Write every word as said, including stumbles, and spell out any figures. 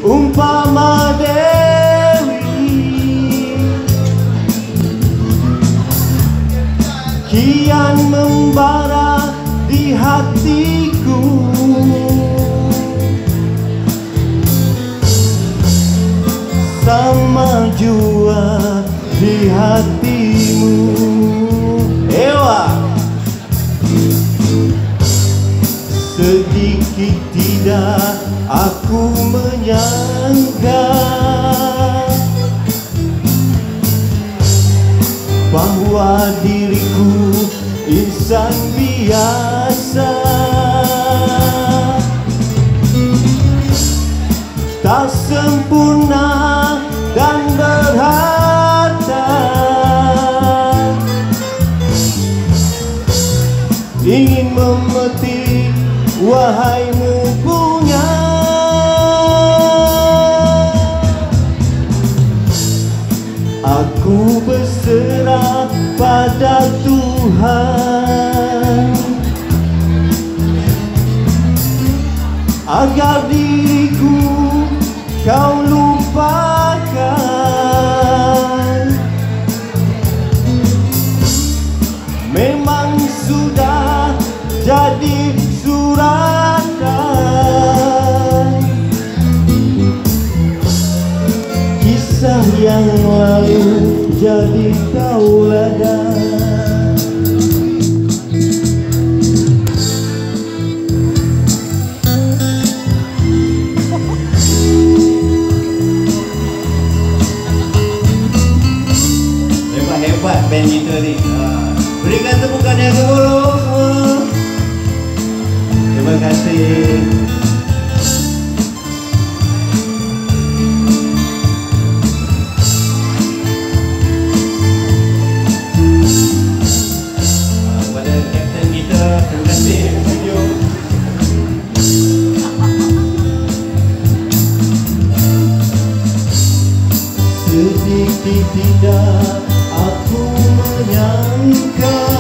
umpama Dewi, kian membara di hatiku. Sama jua di hatimu. Ewa. Sedikit tidak aku menyangka bahwa diriku insan biasa, tak sempurna dan berharta, ingin memetik wahaimu punya. Aku berserah pada Tuhan agar diriku kau lupakan. Memang sudah jadi suratan, kisah yang lalu jadi tauladan. Hebat band kita ni. Berikan tepukan yang kemuliaan semua. Terima kasih. Kepada kapten kita, terima kasih studio. Sedikit tidak aku menyangka